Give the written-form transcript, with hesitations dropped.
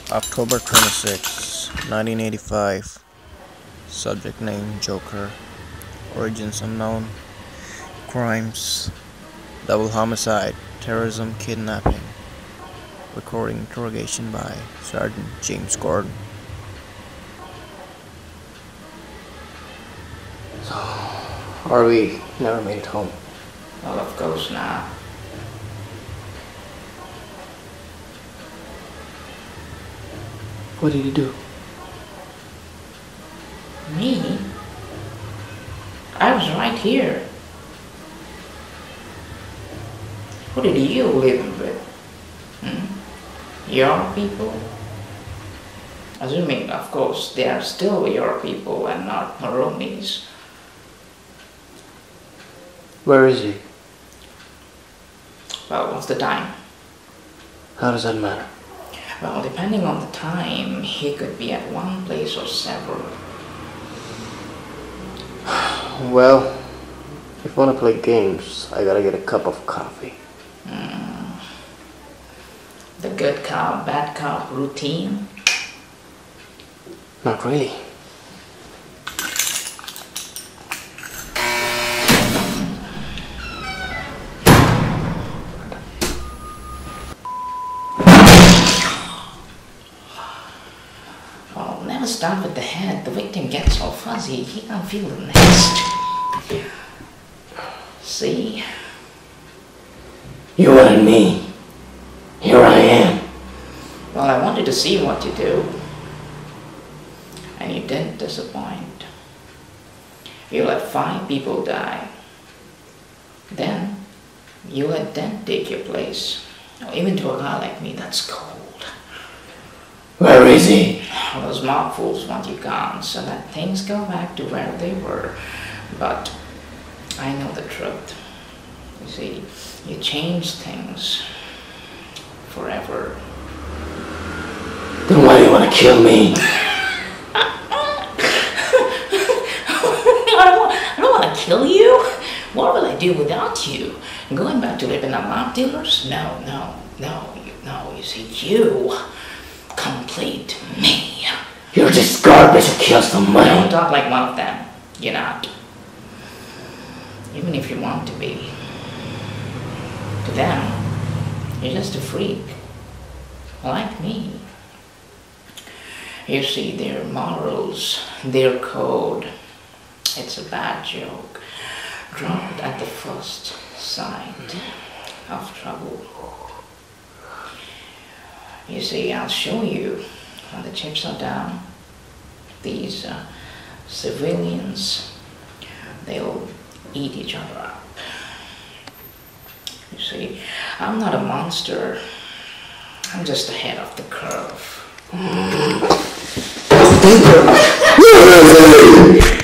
October 26, 1985. Subject name Joker. Origins unknown. Crimes: double homicide, terrorism, kidnapping. Recording interrogation by Sergeant James Gordon. So, are we never made it home? Well, of course not. What did you do? Me? I was right here. Who did you live with? Your people? Assuming, of course, they are still your people and not Maroni's. Where is he? Well, what's the time? How does that matter? Well, depending on the time, he could be at one place or several. Well, if you want to play games, I gotta get a cup of coffee. The good cop, bad cop routine? Not really. Well, never start with the head. The victim gets all fuzzy. He can't feel the next. See? You wanted me. Here I am. Well, I wanted to see what you do. And you didn't disappoint. You let 5 people die. Then, you let them take your place. Well, even to a guy like me, that's cold. Where is he? Well, those mob fools want you gone so that things go back to where they were. But I know the truth. You see, you change things forever. Then why do you want to kill me? I don't want to kill you. What will I do without you? Going back to living on mob dealers? No. You see, you complete me. You're just garbage who kills for money. Don't talk like one of them. You're not. Even if you want to be. To them, you're just a freak. Like me. You see, their morals, their code, it's a bad joke, dropped at the first sign of trouble. You see, I'll show you when the chips are down. These civilians, they'll eat each other up. You see, I'm not a monster. I'm just ahead of the curve.